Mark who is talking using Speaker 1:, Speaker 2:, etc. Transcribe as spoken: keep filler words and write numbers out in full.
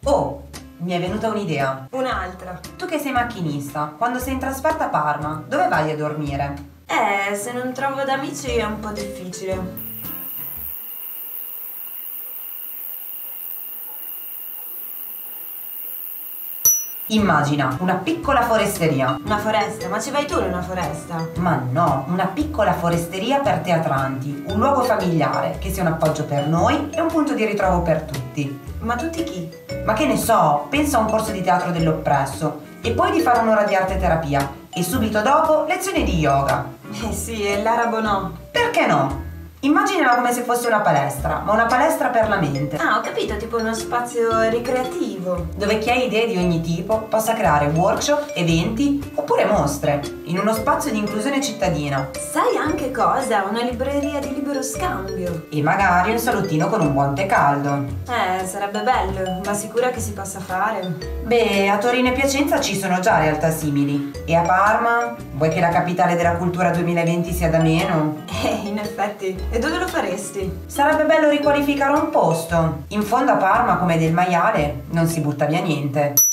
Speaker 1: Oh, mi è venuta un'idea.
Speaker 2: Un'altra.
Speaker 1: Tu che sei macchinista, quando sei in trasferta a Parma, dove vai a dormire?
Speaker 2: Eh, se non trovo da amici è un po' difficile.
Speaker 1: Immagina una piccola foresteria.
Speaker 2: Una foresta? Ma ci vai tu in una foresta?
Speaker 1: Ma no, una piccola foresteria per teatranti, un luogo familiare che sia un appoggio per noi e un punto di ritrovo per tutti.
Speaker 2: Ma tutti chi?
Speaker 1: Ma che ne so, pensa a un corso di teatro dell'oppresso e poi di fare un'ora di arte terapia e subito dopo lezioni di yoga.
Speaker 2: Eh sì, è l'arabo no.
Speaker 1: Perché no? Immaginala come se fosse una palestra, ma una palestra per la mente.
Speaker 2: Ah, ho capito, tipo uno spazio ricreativo.
Speaker 1: Dove chi ha idee di ogni tipo possa creare workshop, eventi oppure mostre, in uno spazio di inclusione cittadina.
Speaker 2: Sai anche cosa? Una libreria di libero scambio.
Speaker 1: E magari un salottino con un buon tè caldo.
Speaker 2: Eh, sarebbe bello, ma sicura che si possa fare?
Speaker 1: Beh, a Torino e Piacenza ci sono già realtà simili. E a Parma? Vuoi che la capitale della cultura duemilaventi sia da meno?
Speaker 2: Eh, in effetti. E dove lo faresti?
Speaker 1: Sarebbe bello riqualificare un posto. In fondo a Parma, come del maiale, non si butta via niente.